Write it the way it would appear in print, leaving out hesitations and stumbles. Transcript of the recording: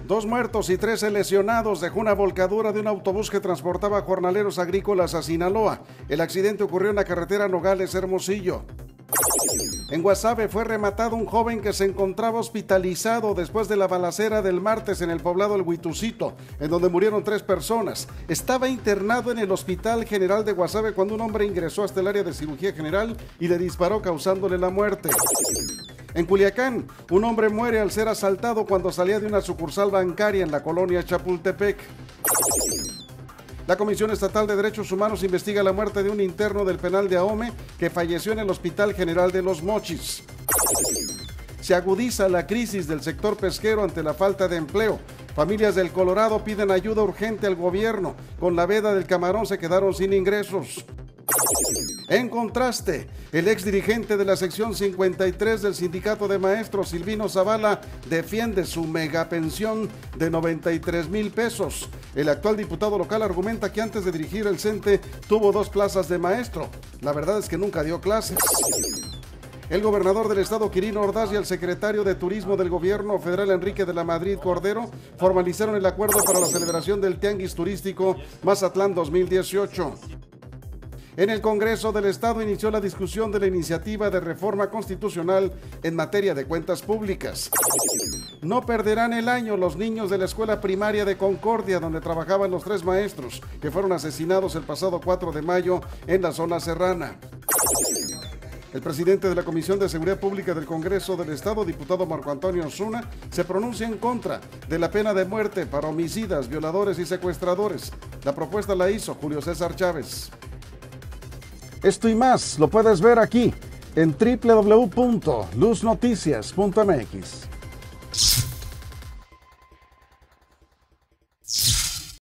2 muertos y 13 lesionados dejó una volcadura de un autobús que transportaba jornaleros agrícolas a Sinaloa. El accidente ocurrió en la carretera Nogales-Hermosillo. En Guasave fue rematado un joven que se encontraba hospitalizado después de la balacera del martes en el poblado El Huitucito, en donde murieron 3 personas. Estaba internado en el Hospital General de Guasave cuando un hombre ingresó hasta el área de cirugía general y le disparó causándole la muerte. En Culiacán, un hombre muere al ser asaltado cuando salía de una sucursal bancaria en la colonia Chapultepec. La Comisión Estatal de Derechos Humanos investiga la muerte de un interno del penal de Ahome que falleció en el Hospital General de Los Mochis. Se agudiza la crisis del sector pesquero ante la falta de empleo. Familias del Colorado piden ayuda urgente al gobierno. Con la veda del camarón se quedaron sin ingresos. En contraste, el exdirigente de la sección 53 del Sindicato de Maestros, Silvino Zavala, defiende su megapensión de 93,000 pesos. El actual diputado local argumenta que antes de dirigir el CENTE tuvo 2 plazas de maestro. La verdad es que nunca dio clases. El gobernador del estado, Quirino Ordaz, y el secretario de Turismo del gobierno federal, Enrique de la Madrid Cordero, formalizaron el acuerdo para la celebración del Tianguis Turístico Mazatlán 2018. En el Congreso del Estado inició la discusión de la iniciativa de reforma constitucional en materia de cuentas públicas. No perderán el año los niños de la escuela primaria de Concordia, donde trabajaban los 3 maestros que fueron asesinados el pasado 4 de mayo en la zona serrana. El presidente de la Comisión de Seguridad Pública del Congreso del Estado, diputado Marco Antonio Osuna, se pronuncia en contra de la pena de muerte para homicidas, violadores y secuestradores. La propuesta la hizo Julio César Chávez. Esto y más lo puedes ver aquí en www.luznoticias.mx.